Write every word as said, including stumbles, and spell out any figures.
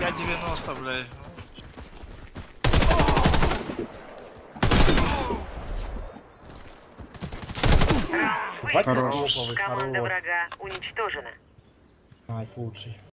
пять девяносто, блядь. Хорош. Команда врага уничтожена. Найс, лучший.